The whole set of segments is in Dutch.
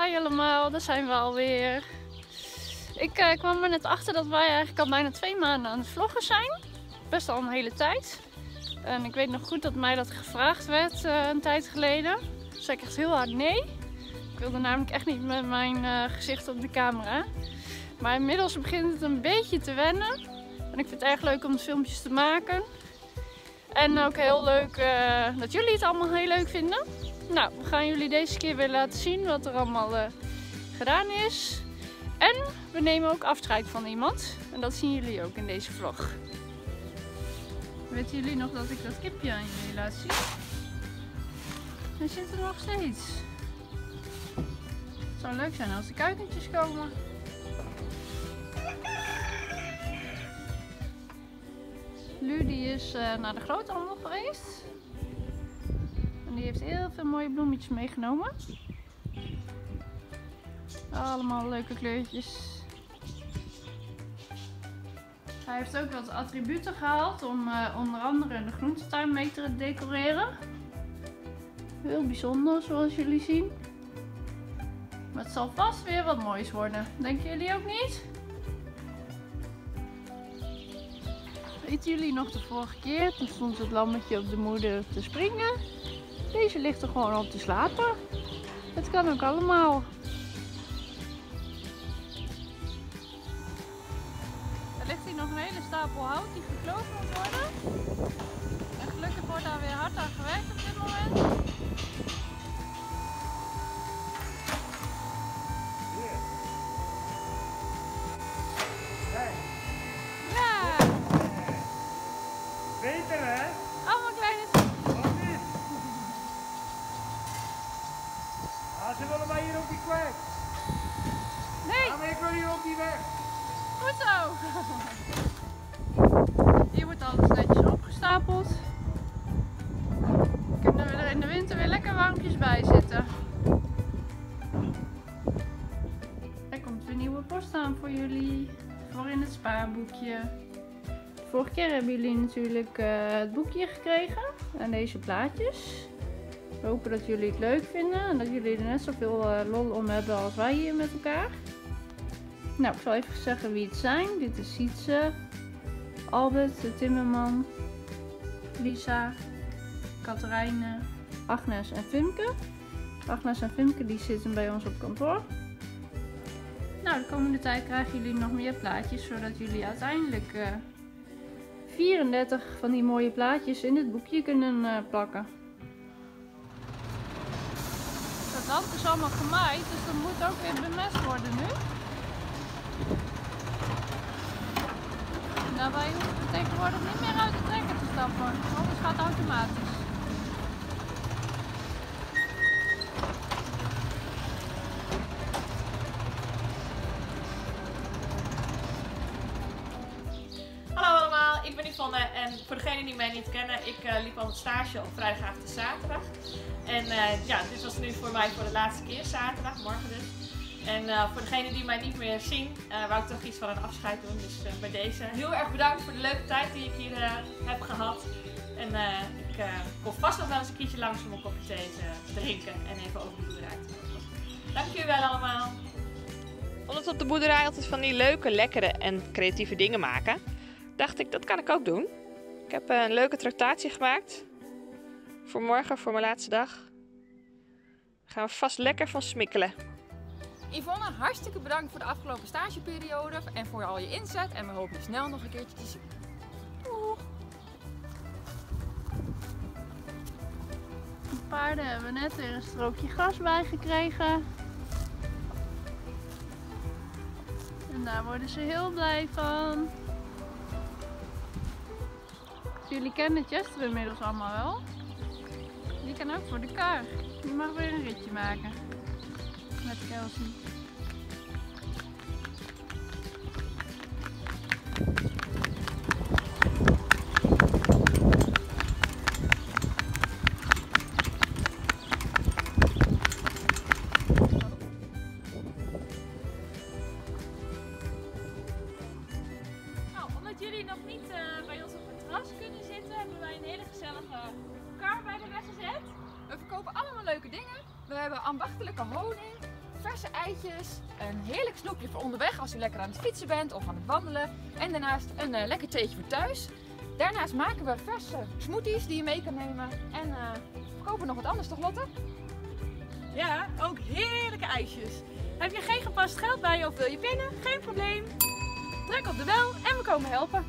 Hi allemaal, daar zijn we alweer. Ik kwam er net achter dat wij eigenlijk al bijna 2 maanden aan het vloggen zijn. Best al een hele tijd. En ik weet nog goed dat mij dat gevraagd werd een tijd geleden. Toen zei ik echt heel hard nee. Ik wilde namelijk echt niet met mijn gezicht op de camera. Maar inmiddels begint het een beetje te wennen. En ik vind het erg leuk om filmpjes te maken. En ook heel leuk dat jullie het allemaal heel leuk vinden. Nou, we gaan jullie deze keer weer laten zien wat er allemaal gedaan is. En we nemen ook afscheid van iemand. En dat zien jullie ook in deze vlog. Weten jullie nog dat ik dat kipje aan jullie laat zien? Hij zit er nog steeds. Het zou leuk zijn als de kuikentjes komen. Lu die is naar de groothandel geweest. En die heeft heel veel mooie bloemetjes meegenomen. Allemaal leuke kleurtjes. Hij heeft ook wat attributen gehaald om onder andere de groentetuin mee te decoreren. Heel bijzonder zoals jullie zien. Maar het zal vast weer wat moois worden. Denken jullie ook niet? Weten jullie nog de vorige keer? Toen stond het lammetje op de moeder te springen. Deze ligt er gewoon op te slapen. Het kan ook allemaal. Er ligt hier nog een hele stapel hout die gekloofd moet worden. En gelukkig wordt daar weer hard aan gewerkt op dit moment. Ja! Beter hè? Allemaal kleine... Of niet? Ah, ze willen mij hier op die kwijt. Nee! Ja, maar ik wil hier op die weg. Goed zo! Hier wordt alles netjes opgestapeld. Kunnen we er in de winter weer lekker warmpjes bij zitten. Er komt weer nieuwe post aan voor jullie. Voor in het spaarboekje. Vorige keer hebben jullie natuurlijk het boekje gekregen. En deze plaatjes. We hopen dat jullie het leuk vinden. En dat jullie er net zoveel lol om hebben als wij hier met elkaar. Nou, ik zal even zeggen wie het zijn. Dit is Sietse, Albert, de timmerman, Lisa, Katrijne, Agnes en Fimke. Agnes en Fimke die zitten bij ons op kantoor. Nou, de komende tijd krijgen jullie nog meer plaatjes, zodat jullie uiteindelijk 34 van die mooie plaatjes in het boekje kunnen plakken. Het land is allemaal gemaaid, dus dat moet ook weer bemest worden nu. Nou, wij hoeven tegenwoordig niet meer uit de trekker te stappen, alles gaat automatisch. Hallo allemaal, ik ben Yvonne en voor degenen die mij niet kennen, ik liep al het stage op vrijdagavond en zaterdag. En ja, dit was nu voor mij voor de laatste keer, zaterdag, morgen dus. En voor degenen die mij niet meer zien, wou ik toch iets van een afscheid doen. Dus bij deze heel erg bedankt voor de leuke tijd die ik hier heb gehad. En ik kom vast nog wel eens een keertje langs om een kopje thee te drinken en even over de boerderij te lopen. Dank jullie wel allemaal. Omdat we op de boerderij altijd van die leuke, lekkere en creatieve dingen maken, dacht ik, dat kan ik ook doen. Ik heb een leuke tractatie gemaakt. Voor morgen, voor mijn laatste dag. Daar gaan we vast lekker van smikkelen. Yvonne, hartstikke bedankt voor de afgelopen stageperiode en voor al je inzet. En we hopen je snel nog een keertje te zien. Doeg! De paarden hebben net weer een strookje gras bijgekregen. En daar worden ze heel blij van. Jullie kennen Chester inmiddels allemaal wel. Die kan ook voor de kar. Die mag weer een ritje maken. Met Kelsey. Nou, omdat jullie nog niet bij ons op het terras kunnen zitten, hebben wij een hele gezellige kar bij de weg gezet. We verkopen allemaal leuke dingen. We hebben ambachtelijke honing, verse eitjes, een heerlijk snoepje voor onderweg als u lekker aan het fietsen bent of aan het wandelen. En daarnaast een lekker theetje voor thuis. Daarnaast maken we verse smoothies die je mee kan nemen. En verkopen nog wat anders, toch Lotte? Ja, ook heerlijke ijsjes. Heb je geen gepast geld bij je of wil je pinnen? Geen probleem. Druk op de bel en we komen helpen.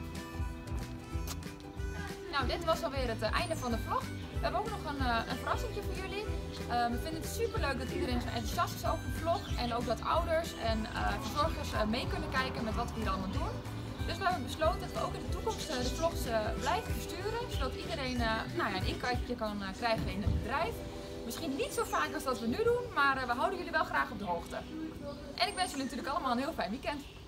Nou, dit was alweer het einde van de vlog. We hebben ook nog een verrassingje voor jullie. We vinden het super leuk dat iedereen zo enthousiast is over de vlog. En ook dat ouders en verzorgers mee kunnen kijken met wat we hier allemaal doen. Dus we hebben besloten dat we ook in de toekomst de vlogs blijven versturen. Zodat iedereen een inkijkje kan krijgen in het bedrijf. Misschien niet zo vaak als dat we nu doen, maar we houden jullie wel graag op de hoogte. En ik wens jullie natuurlijk allemaal een heel fijn weekend.